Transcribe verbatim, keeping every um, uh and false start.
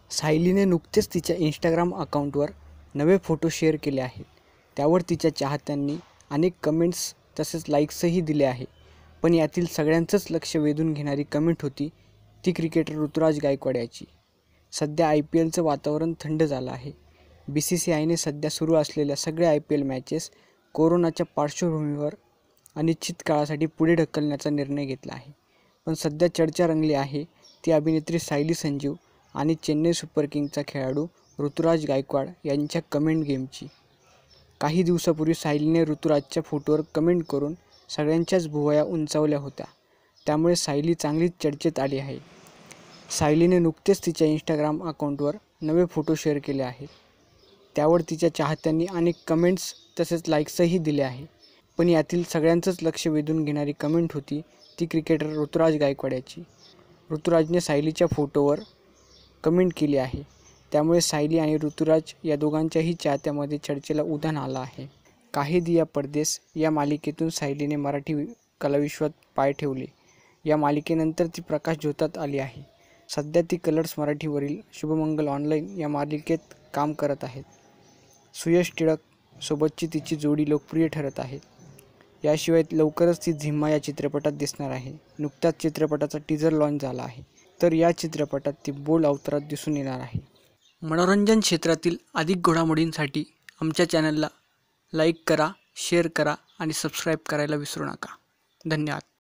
सायलीने नुकतेच तिच्या इंस्टाग्राम अकाउंटवर नवे फोटो शेअर केले आहेत. त्यावर तिच्या चाहत्यांनी अनेक कमेंट्स तसेच लाईक्सही दिले आहे. पण यातील सगळ्यांचंच लक्ष वेधून घेणारी कमेंट होती ती क्रिकेटर ऋतुराज गायकवाड याची. सध्या आय पी एलचं वातावरण थंड झालं आहे. बी सी सी आयने सध्या सुरू असलेल्या सगळ्या आय पी एल मॅचेस कोरोनाच्या पार्श्वभूमीवर अनिश्चित काळासाठी पुढे ढकलण्याचा निर्णय घेतला आहे. पण सध्या चर्चा रंगली आहे ती अभिनेत्री सायली संजीव आणि चेन्नई सुपर किंग्सचा खेळाडू ऋतुराज गायकवाड यांच्या कमेंट गेमची. काही दिवसापूर्वी सायलीने ऋतुराजच्या फोटोवर कमेंट करून सगळ्यांच्याच भुवया उंचावल्या होत्या. त्यामुळे सायली चांगलीच चर्चेत आली आहे. सायलीने नुकतेच तिच्या इंस्टाग्राम अकाउंटवर नवे फोटो शेअर केले आहेत. त्यावर तिच्या चाहत्यांनी अनेक कमेंट्स तसेच लाईक्सही दिले आहे. पण यातील सगळ्यांचंच लक्ष वेधून घेणारी कमेंट होती ती क्रिकेटर ऋतुराज गायकवाड याची. ऋतुराजने सायलीच्या फोटोवर कमेंट केली आहे. त्यामुळे सायली आणि ऋतुराज या दोघांच्याही चाहत्यामध्ये चर्चेला उधाण आलं आहे. काही दिया परदेस या मालिकेतून सायलीने मराठी कलाविश्वात पाय ठेवले. या मालिकेनंतर ती प्रकाश झोतात आली आहे. सध्या ती कलर्स मराठीवरील शुभमंगल ऑनलाईन या मालिकेत काम करत आहेत. सुयश टिळक सोबतची तिची जोडी लोकप्रिय ठरत आहे. याशिवाय लवकरच ती झिम्मा या चित्रपटात दिसणार आहे. नुकताच चित्रपटाचा टीझर लॉन्च झाला आहे. तर या चित्रपटात ती बोल्ड अवतारात दिसून येणार आहे. मनोरंजन क्षेत्रातील अधिक घडामोडींसाठी आमच्या चॅनलला लाईक करा, शेअर करा आणि सबस्क्राईब करायला विसरू नका. धन्यवाद.